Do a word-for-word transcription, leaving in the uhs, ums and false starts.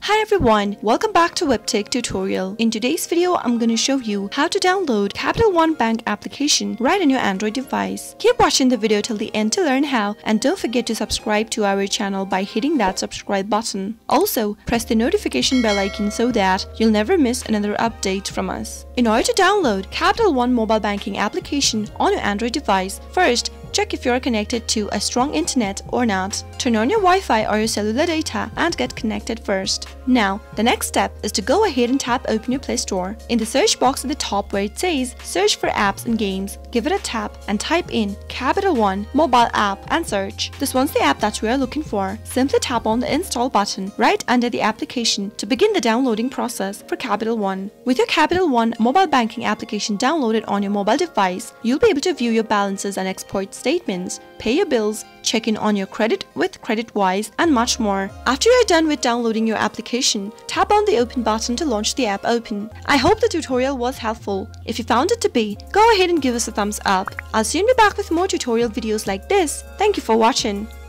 Hi everyone, welcome back to Webtech Tutorial. In today's video, I'm going to show you how to download Capital One Bank application right on your Android device. Keep watching the video till the end to learn how, and don't forget to subscribe to our channel by hitting that subscribe button. Also, press the notification bell icon so that you'll never miss another update from us. In order to download Capital One mobile banking application on your Android device, first, check if you are connected to a strong internet or not. Turn on your Wi-Fi or your cellular data and get connected first. Now, the next step is to go ahead and tap open your Play Store. In the search box at the top where it says search for apps and games, give it a tap and type in Capital One mobile app and search. This one's the app that we are looking for. Simply tap on the install button right under the application to begin the downloading process for Capital One. With your Capital One mobile banking application downloaded on your mobile device, you'll be able to view your balances and export statements, pay your bills, check in on your credit with CreditWise, and much more. After you're done with downloading your application, tap on the open button to launch the app open. I hope the tutorial was helpful. If you found it to be, go ahead and give us a thumbs up. I'll soon be back with more tutorial videos like this. Thank you for watching.